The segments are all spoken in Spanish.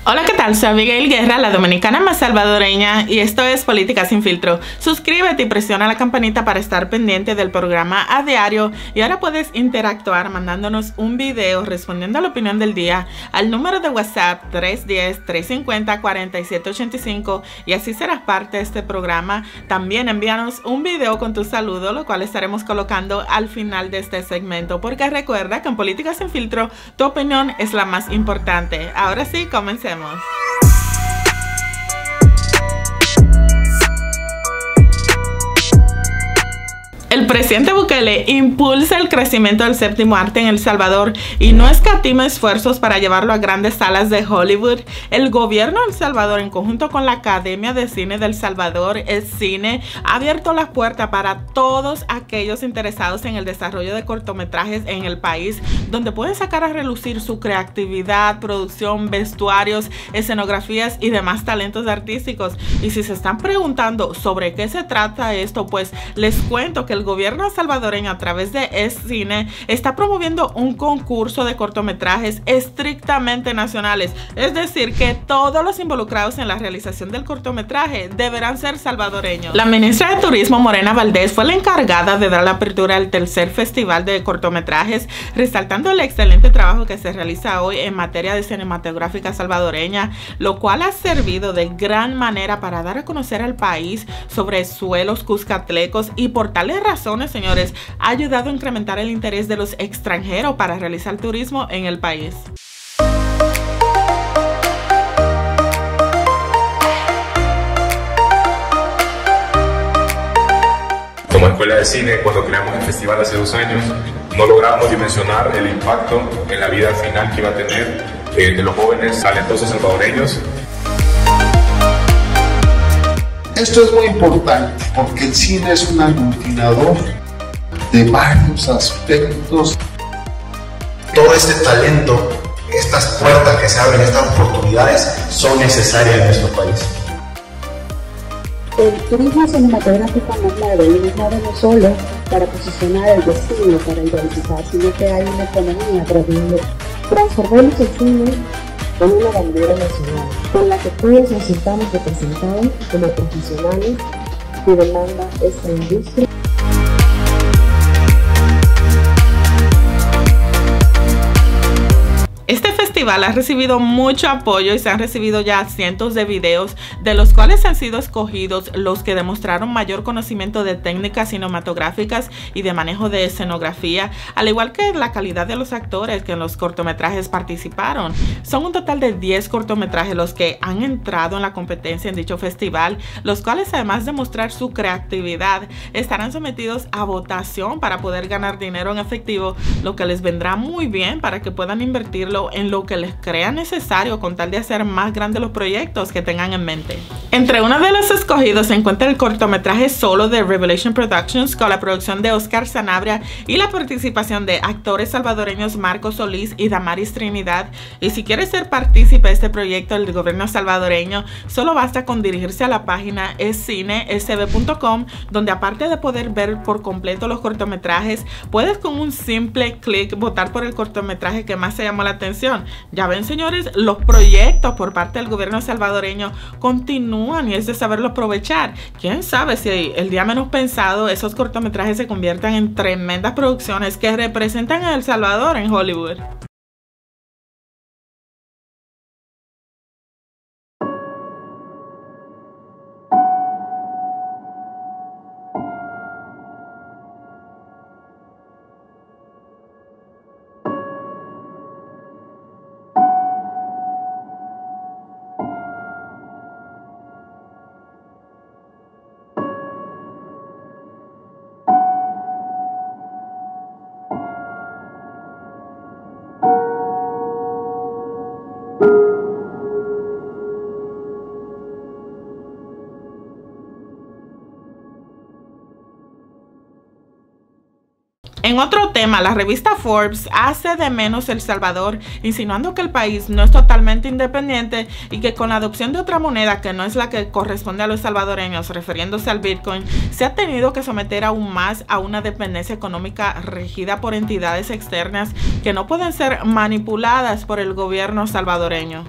Hola, ¿qué tal? Soy Abigail Guerra, la dominicana más salvadoreña, y esto es Política Sin Filtro. Suscríbete y presiona la campanita para estar pendiente del programa a diario, y ahora puedes interactuar mandándonos un video respondiendo a la opinión del día al número de WhatsApp 310-350-4785 y así serás parte de este programa. También envíanos un video con tu saludo, lo cual estaremos colocando al final de este segmento, porque recuerda que en Política Sin Filtro tu opinión es la más importante. Ahora sí, comencemos. El presidente Bukele impulsa el crecimiento del séptimo arte en El Salvador y no escatima esfuerzos para llevarlo a grandes salas de Hollywood. El gobierno de El Salvador, en conjunto con la Academia de Cine de El Salvador, cine, ha abierto las puertas para todos aquellos interesados en el desarrollo de cortometrajes en el país, donde pueden sacar a relucir su creatividad, producción, vestuarios, escenografías y demás talentos artísticos. Y si se están preguntando sobre qué se trata esto, pues les cuento que el gobierno salvadoreño, a través de cine, está promoviendo un concurso de cortometrajes estrictamente nacionales, es decir, que todos los involucrados en la realización del cortometraje deberán ser salvadoreños. La ministra de Turismo, Morena Valdés, fue la encargada de dar la apertura al tercer festival de cortometrajes, resaltando el excelente trabajo que se realiza hoy en materia de cinematográfica salvadoreña, lo cual ha servido de gran manera para dar a conocer al país sobre suelos cuscatlecos, y por tales razones, señores, ha ayudado a incrementar el interés de los extranjeros para realizar turismo en el país. Como escuela de cine, cuando creamos el festival hace 2 años, no logramos dimensionar el impacto en la vida final que iba a tener de los jóvenes talentosos salvadoreños. Esto es muy importante porque el cine es un aglutinador de varios aspectos. Todo este talento, estas puertas que se abren, estas oportunidades son necesarias en nuestro país. El turismo cinematográfico no es no solo para posicionar el destino, para identificar, sino que hay una economía tratando. Transformemos el cine con una bandera nacional, con la que todos nos sintamos representados como profesionales que demanda esta industria. Este festival ha recibido mucho apoyo y se han recibido ya cientos de videos, de los cuales han sido escogidos los que demostraron mayor conocimiento de técnicas cinematográficas y de manejo de escenografía, al igual que la calidad de los actores que en los cortometrajes participaron. Son un total de 10 cortometrajes los que han entrado en la competencia en dicho festival, los cuales, además de mostrar su creatividad, estarán sometidos a votación para poder ganar dinero en efectivo, lo que les vendrá muy bien para que puedan invertirlo en lo que les crea necesario con tal de hacer más grandes los proyectos que tengan en mente. Entre uno de los escogidos se encuentra el cortometraje Solo de Revelation Productions, con la producción de Oscar Sanabria y la participación de actores salvadoreños Marcos Solís y Damaris Trinidad. Y si quieres ser partícipe de este proyecto del gobierno salvadoreño, solo basta con dirigirse a la página escinesb.com, donde aparte de poder ver por completo los cortometrajes, puedes con un simple clic votar por el cortometraje que más se llamó la atención. Ya ven, señores, los proyectos por parte del gobierno salvadoreño continúan y es de saberlo aprovechar. Quién sabe si el día menos pensado esos cortometrajes se conviertan en tremendas producciones que representan a El Salvador en Hollywood. En otro tema, la revista Forbes hace de menos El Salvador, insinuando que el país no es totalmente independiente y que con la adopción de otra moneda que no es la que corresponde a los salvadoreños, refiriéndose al Bitcoin, se ha tenido que someter aún más a una dependencia económica regida por entidades externas que no pueden ser manipuladas por el gobierno salvadoreño.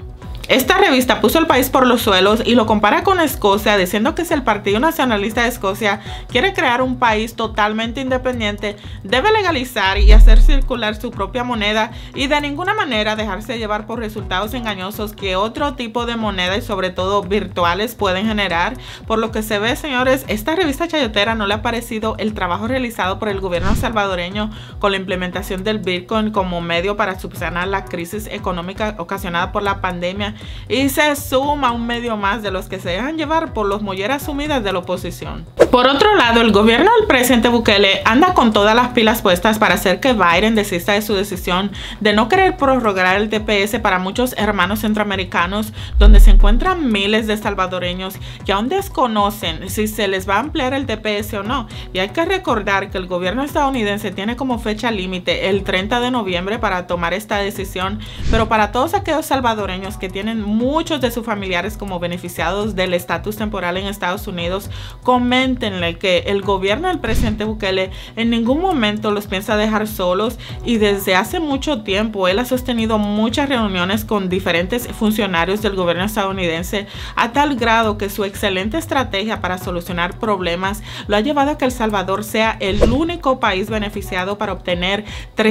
Esta revista puso el país por los suelos y lo compara con Escocia, diciendo que si el Partido Nacionalista de Escocia quiere crear un país totalmente independiente, debe legalizar y hacer circular su propia moneda y de ninguna manera dejarse llevar por resultados engañosos que otro tipo de moneda y sobre todo virtuales pueden generar. Por lo que se ve, señores, esta revista chayotera no le ha parecido el trabajo realizado por el gobierno salvadoreño con la implementación del Bitcoin como medio para subsanar la crisis económica ocasionada por la pandemia, y se suma un medio más de los que se dejan llevar por los molleras sumidas de la oposición. Por otro lado, el gobierno del presidente Bukele anda con todas las pilas puestas para hacer que Biden desista de su decisión de no querer prorrogar el TPS para muchos hermanos centroamericanos, donde se encuentran miles de salvadoreños que aún desconocen si se les va a ampliar el TPS o no. Y hay que recordar que el gobierno estadounidense tiene como fecha límite el 30 de noviembre para tomar esta decisión, pero para todos aquellos salvadoreños que tienen muchos de sus familiares como beneficiados del estatus temporal en Estados Unidos, coméntenle que el gobierno del presidente Bukele en ningún momento los piensa dejar solos, y desde hace mucho tiempo él ha sostenido muchas reuniones con diferentes funcionarios del gobierno estadounidense, a tal grado que su excelente estrategia para solucionar problemas lo ha llevado a que El Salvador sea el único país beneficiado para obtener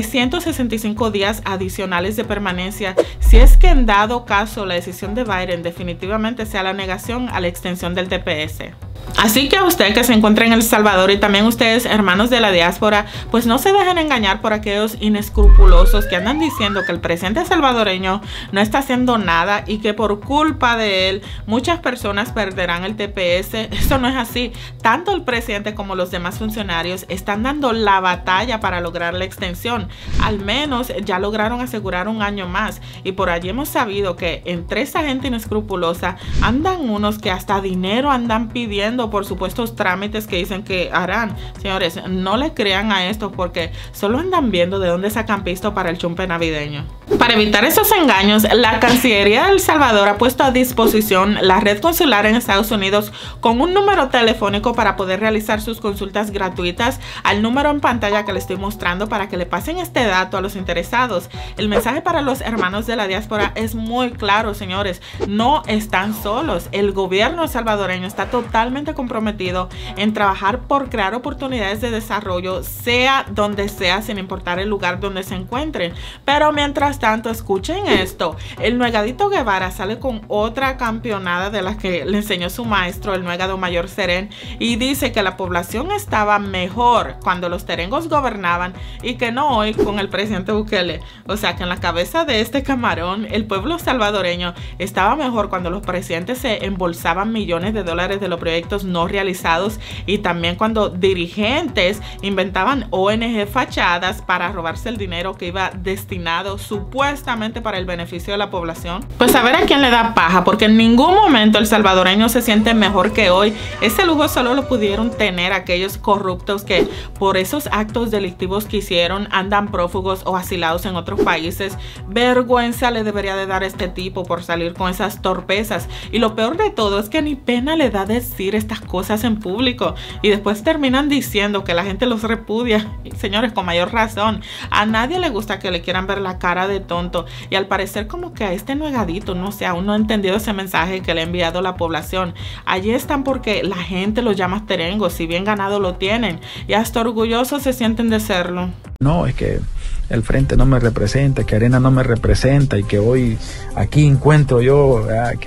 365 días adicionales de permanencia, si es que en dado caso la decisión de Biden definitivamente sea la negación a la extensión del TPS. Así que a usted que se encuentra en El Salvador, y también ustedes, hermanos de la diáspora, pues no se dejen engañar por aquellos inescrupulosos que andan diciendo que el presidente salvadoreño no está haciendo nada y que por culpa de él muchas personas perderán el TPS. Eso no es así. Tanto el presidente como los demás funcionarios están dando la batalla para lograr la extensión. Al menos ya lograron asegurar un año más, y por allí hemos sabido que entre esa gente inescrupulosa andan unos que hasta dinero andan pidiendo por supuestos trámites que dicen que harán. Señores, no le crean a esto, porque solo andan viendo de dónde sacan pisto para el chumpe navideño. Para evitar esos engaños, la Cancillería de El Salvador ha puesto a disposición la red consular en Estados Unidos con un número telefónico para poder realizar sus consultas gratuitas al número en pantalla que le estoy mostrando, para que le pasen este dato a los interesados. El mensaje para los hermanos de la diáspora es muy claro, señores. No están solos. El gobierno salvadoreño está totalmente comprometido en trabajar por crear oportunidades de desarrollo, sea donde sea, sin importar el lugar donde se encuentren. Pero mientras tanto, escuchen esto: el Nuegadito Guevara sale con otra campeonada de la que le enseñó su maestro, el Nuegado Mayor Serén, y dice que la población estaba mejor cuando los terengos gobernaban y que no hoy con el presidente Bukele. O sea que en la cabeza de este camarón, el pueblo salvadoreño estaba mejor cuando los presidentes se embolsaban millones de dólares de los proyectos no realizados, y también cuando dirigentes inventaban ONG fachadas para robarse el dinero que iba destinado supuestamente para el beneficio de la población. Pues a ver a quién le da paja, porque en ningún momento el salvadoreño se siente mejor que hoy. Ese lujo solo lo pudieron tener aquellos corruptos que por esos actos delictivos que hicieron andan prófugos o asilados en otros países. Vergüenza le debería de dar a este tipo por salir con esas torpezas, y lo peor de todo es que ni pena le da decir estas cosas en público, y después terminan diciendo que la gente los repudia. Y, señores, con mayor razón, a nadie le gusta que le quieran ver la cara de tonto, y al parecer como que a este Nuegadito, no sé, aún no ha entendido ese mensaje que le ha enviado la población. Allí están porque la gente los llama terengos, si bien ganado lo tienen, y hasta orgullosos se sienten de serlo. No, es que el frente no me representa, que Arena no me representa, y que hoy aquí encuentro yo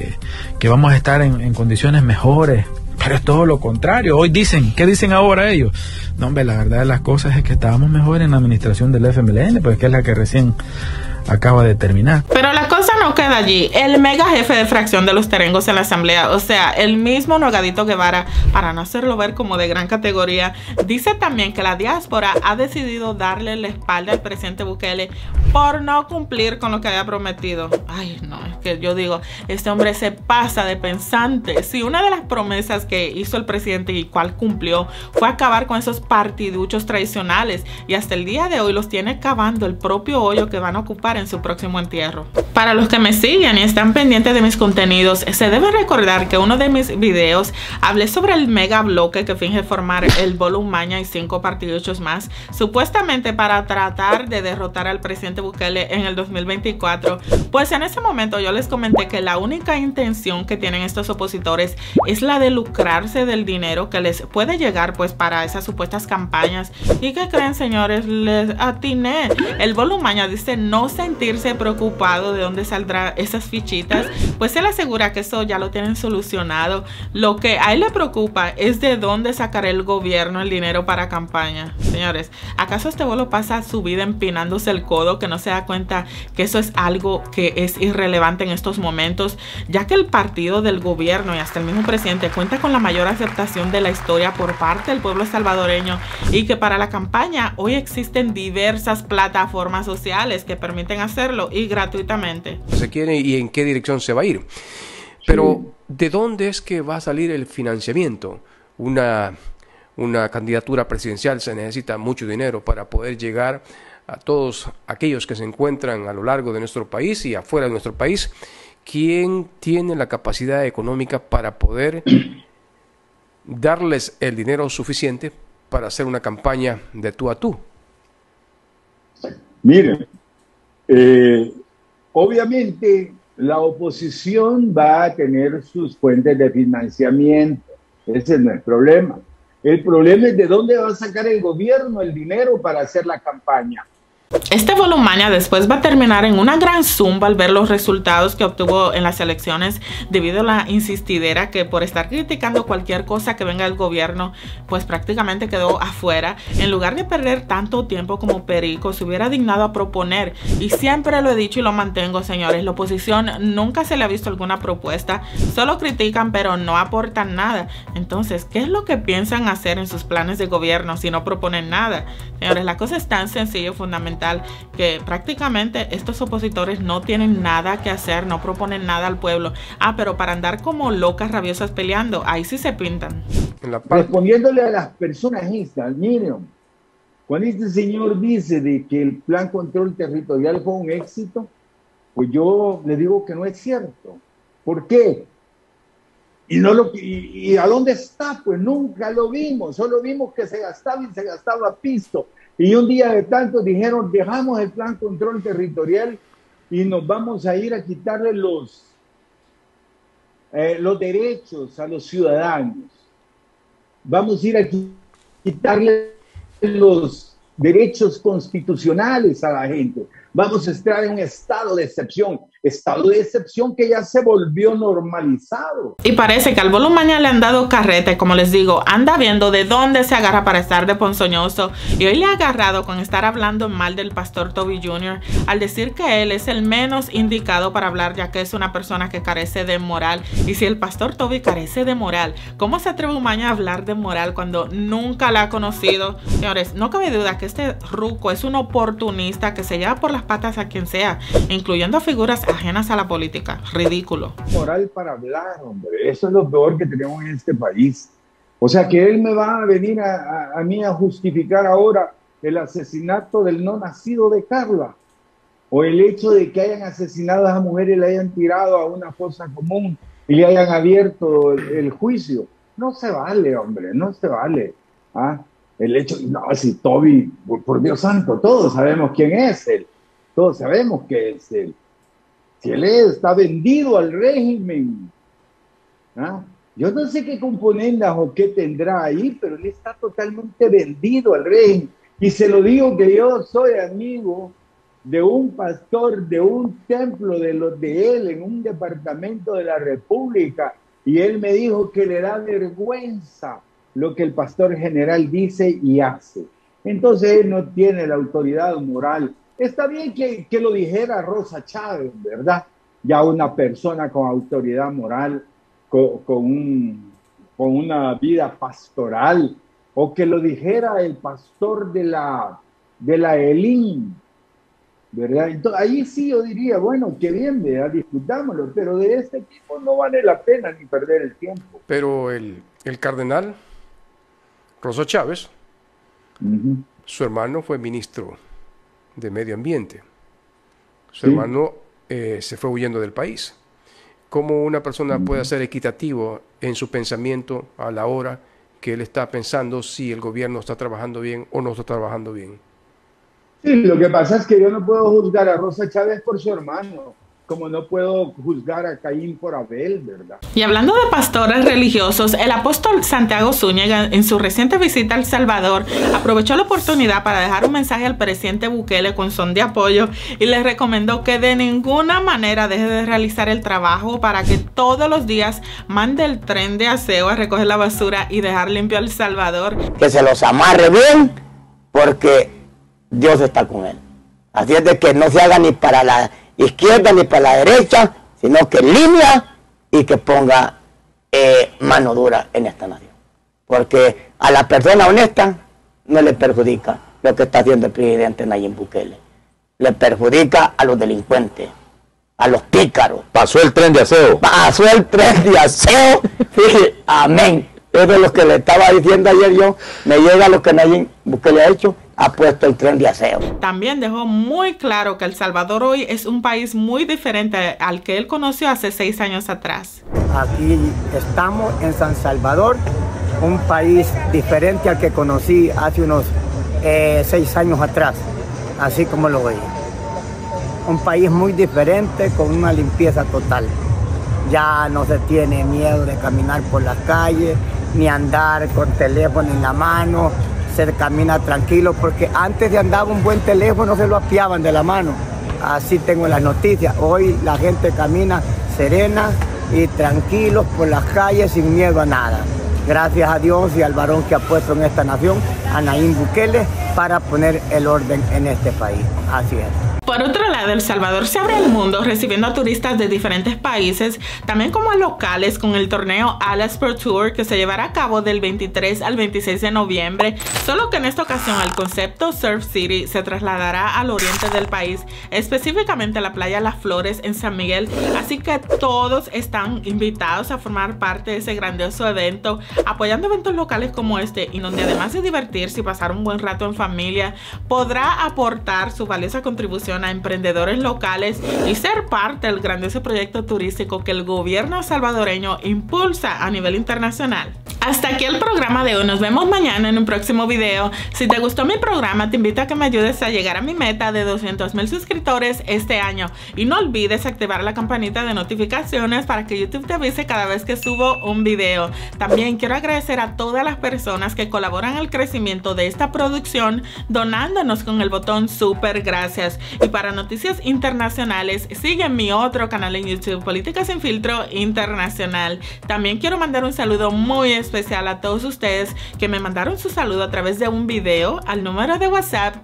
que vamos a estar en condiciones mejores. Pero es todo lo contrario. Hoy dicen, ¿qué dicen ahora ellos? No, hombre, la verdad de las cosas es que estábamos mejor en la administración del FMLN, pues que es la que recién acaba de terminar. Pero la cosa no queda allí. El mega jefe de fracción de los terengos en la asamblea, o sea, el mismo Nuegadito Guevara, para no hacerlo ver como de gran categoría, dice también que la diáspora ha decidido darle la espalda al presidente Bukele por no cumplir con lo que había prometido. Ay, no, es que yo digo, este hombre se pasa de pensante. Si una de las promesas que hizo el presidente y cual cumplió fue acabar con esos partiduchos tradicionales, y hasta el día de hoy los tiene cavando el propio hoyo que van a ocupar actuar en su próximo entierro. Para los que me siguen y están pendientes de mis contenidos, se debe recordar que uno de mis videos hablé sobre el mega bloque que finge formar el Volumaña y 5 partiduchos más, supuestamente para tratar de derrotar al presidente Bukele en el 2024. Pues en ese momento yo les comenté que la única intención que tienen estos opositores es la de lucrarse del dinero que les puede llegar pues para esas supuestas campañas. ¿Y qué creen, señores? Les atiné. El Volumaña dice no sentirse preocupado de dónde saldrán esas fichitas, pues él asegura que eso ya lo tienen solucionado. Lo que a él le preocupa es de dónde sacará el gobierno el dinero para campaña. Señores, ¿acaso este bolo pasa su vida empinándose el codo, que no se da cuenta que eso es algo que es irrelevante en estos momentos, ya que el partido del gobierno y hasta el mismo presidente cuenta con la mayor aceptación de la historia por parte del pueblo salvadoreño, y que para la campaña hoy existen diversas plataformas sociales que permiten hacerlo y gratuitamente? Se quiere y en qué dirección se va a ir. Pero, ¿de dónde es que va a salir el financiamiento? Una candidatura presidencial se necesita mucho dinero para poder llegar a todos aquellos que se encuentran a lo largo de nuestro país y afuera de nuestro país. ¿Quién tiene la capacidad económica para poder darles el dinero suficiente para hacer una campaña de tú a tú? Miren, obviamente la oposición va a tener sus fuentes de financiamiento. Ese no es el problema. El problema es de dónde va a sacar el gobierno el dinero para hacer la campaña. Este Volumaña después va a terminar en una gran zumba al ver los resultados que obtuvo en las elecciones, debido a la insistidera que por estar criticando cualquier cosa que venga del gobierno, pues prácticamente quedó afuera. En lugar de perder tanto tiempo como perico, se hubiera dignado a proponer. Y siempre lo he dicho y lo mantengo, señores, la oposición nunca se le ha visto alguna propuesta, solo critican pero no aportan nada. Entonces, ¿qué es lo que piensan hacer en sus planes de gobierno si no proponen nada? Señores, la cosa es tan sencilla y fundamental que prácticamente estos opositores no tienen nada que hacer, no proponen nada al pueblo. Pero para andar como locas rabiosas peleando, ahí sí se pintan. Respondiéndole a las personas estas, miren, cuando este señor dice de que el plan control territorial fue un éxito, pues yo le digo que no es cierto. ¿Por qué? ¿Y a dónde está? Pues nunca lo vimos, solo vimos que se gastaba y se gastaba a pisto. Y un día de tanto dijeron, dejamos el plan control territorial y nos vamos a ir a quitarle los derechos a los ciudadanos. Vamos a ir a quitarle los derechos constitucionales a la gente. Vamos a estar en un estado de excepción que ya se volvió normalizado. Y parece que al Volumaña le han dado carrete, como les digo, anda viendo de dónde se agarra para estar de ponzoñoso, y hoy le ha agarrado con estar hablando mal del pastor Toby Jr. al decir que él es el menos indicado para hablar, ya que es una persona que carece de moral. Y si el pastor Toby carece de moral, ¿cómo se atreve Umaña a hablar de moral cuando nunca la ha conocido? Señores, no cabe duda que este ruco es un oportunista que se lleva por las patas a quien sea, incluyendo a figuras ajenas a la política. Ridículo. Moral para hablar, hombre. Eso es lo peor que tenemos en este país. O sea, que él me va a venir a mí a justificar ahora el asesinato del no nacido de Carla, o el hecho de que hayan asesinado a esa mujer y la hayan tirado a una fosa común y le hayan abierto el juicio. No se vale, hombre, no se vale. El hecho, no, si Toby, por Dios santo, todos sabemos quién es él. Todos sabemos que es él. Si él está vendido al régimen. Yo no sé qué componendas o qué tendrá ahí, pero él está totalmente vendido al régimen. Y se lo digo que yo soy amigo de un pastor de un templo de los de él en un departamento de la República, y él me dijo que le da vergüenza lo que el pastor general dice y hace. Entonces él no tiene la autoridad moral. Está bien que lo dijera Rosa Chávez, ¿verdad? Ya una persona con autoridad moral, con una vida pastoral, o que lo dijera el pastor de la ELIN, ¿verdad? Entonces, ahí sí yo diría, bueno, qué bien, ¿verdad? Discutámoslo, pero de este tipo no vale la pena ni perder el tiempo. Pero el cardenal Rosa Chávez, su hermano fue ministro de Medio Ambiente. su hermano se fue huyendo del país. ¿Cómo una persona puede ser equitativo en su pensamiento a la hora que él está pensando si el gobierno está trabajando bien o no está trabajando bien? Sí, lo que pasa es que yo no puedo juzgar a Rosa Chávez por su hermano, como no puedo juzgar a Caín por Abel, ¿verdad? Y hablando de pastores religiosos, el apóstol Santiago Zúñiga, en su reciente visita a El Salvador, aprovechó la oportunidad para dejar un mensaje al presidente Bukele con son de apoyo y le recomendó que de ninguna manera deje de realizar el trabajo para que todos los días mande el tren de aseo a recoger la basura y dejar limpio El Salvador. Que se los amarre bien, porque Dios está con él. Así es de que no se haga ni para la izquierda ni para la derecha, sino que línea y que ponga mano dura en esta nación. Porque a la persona honesta no le perjudica lo que está haciendo el presidente Nayib Bukele. Le perjudica a los delincuentes, a los pícaros. Pasó el tren de aseo. Pasó el tren de aseo. Sí, amén. Eso es lo que le estaba diciendo ayer yo. Me llega lo que Nayib Bukele ha hecho. Ha puesto el tren de aseo. También dejó muy claro que El Salvador hoy es un país muy diferente al que él conoció hace 6 años atrás. Aquí estamos en San Salvador, un país diferente al que conocí hace unos 6 años atrás, así como lo veía. Un país muy diferente, con una limpieza total. Ya no se tiene miedo de caminar por las calles, ni andar con teléfono en la mano. Se camina tranquilo, porque antes de andar un buen teléfono se lo apiaban de la mano. Así tengo las noticias. Hoy la gente camina serena y tranquilos por las calles sin miedo a nada. Gracias a Dios y al varón que ha puesto en esta nación, a Nayib Bukele, para poner el orden en este país. Así es. Por otro lado, El Salvador se abre al mundo recibiendo a turistas de diferentes países, también como a locales, con el torneo Alas Pro Tour que se llevará a cabo del 23 al 26 de noviembre, solo que en esta ocasión el concepto Surf City se trasladará al oriente del país, específicamente a la playa Las Flores en San Miguel, así que todos están invitados a formar parte de ese grandioso evento, apoyando eventos locales como este, y donde además de divertirse y pasar un buen rato en familia, podrá aportar su valiosa contribución a emprendedores locales y ser parte del grandioso proyecto turístico que el gobierno salvadoreño impulsa a nivel internacional. Hasta aquí el programa de hoy. Nos vemos mañana en un próximo video. Si te gustó mi programa, te invito a que me ayudes a llegar a mi meta de 200,000 suscriptores este año. Y no olvides activar la campanita de notificaciones para que YouTube te avise cada vez que subo un video. También quiero agradecer a todas las personas que colaboran al crecimiento de esta producción, donándonos con el botón super gracias. Y para noticias internacionales, sigue mi otro canal en YouTube, Política Sin Filtro Internacional. También quiero mandar un saludo muy especial a todos ustedes que me mandaron su saludo a través de un video al número de WhatsApp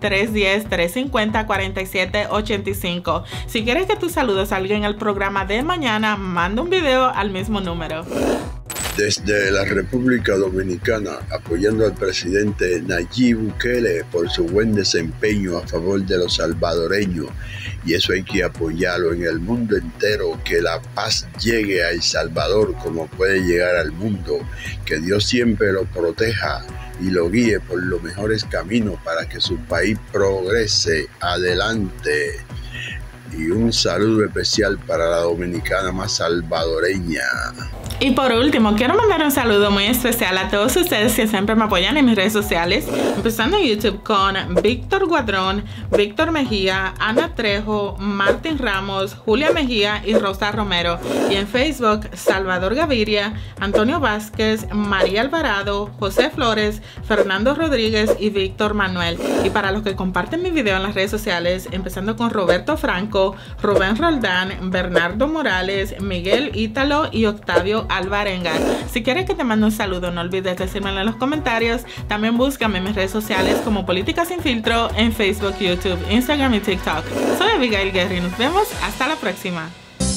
310-350-4785. Si quieres que tu saludo salga en el programa de mañana, manda un video al mismo número. Desde la República Dominicana, apoyando al presidente Nayib Bukele por su buen desempeño a favor de los salvadoreños, y eso hay que apoyarlo en el mundo entero, que la paz llegue a El Salvador como puede llegar al mundo, que Dios siempre lo proteja y lo guíe por los mejores caminos para que su país progrese adelante. Y un saludo especial para la dominicana más salvadoreña. Y por último, quiero mandar un saludo muy especial a todos ustedes que siempre me apoyan en mis redes sociales, empezando en YouTube con Víctor Guadrón, Víctor Mejía, Ana Trejo, Martín Ramos, Julia Mejía y Rosa Romero. Y en Facebook, Salvador Gaviria, Antonio Vázquez, María Alvarado, José Flores, Fernando Rodríguez y Víctor Manuel. Y para los que comparten mi video en las redes sociales, empezando con Roberto Franco, Rubén Roldán, Bernardo Morales, Miguel Ítalo y Octavio Alvarenga. Si quieres que te mande un saludo, no olvides decírmelo en los comentarios. También búscame en mis redes sociales como Política Sin Filtro en Facebook, YouTube, Instagram y TikTok. Soy Abigail Guerri. Nos vemos hasta la próxima.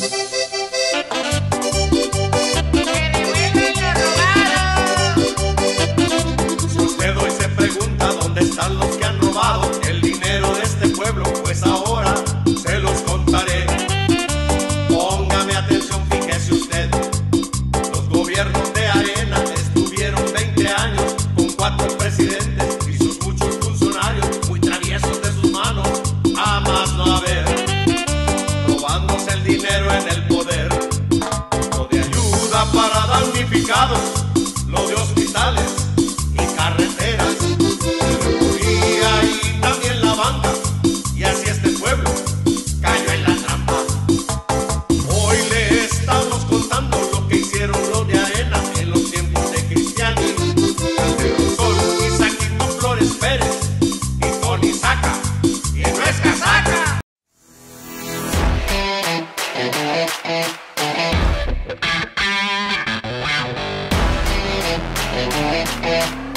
Si usted hoy se pregunta dónde están los que han robado el dinero de este pueblo, pues ahora se los contaré. Póngame atención, fíjese usted. Los gobiernos de Arena estuvieron 20 años con 4 presidentes y sus muchos funcionarios muy traviesos de sus manos, a más no haber. mercados, lo de hospitales y carreteras, y ahí también la banca, y así este pueblo cayó en la trampa. Hoy le estamos contando lo que hicieron los de Arena en los tiempos de Cristiani, Calderón Sol, Isaquito Flores Pérez y Tony Saca, y no es casaca. Yeah.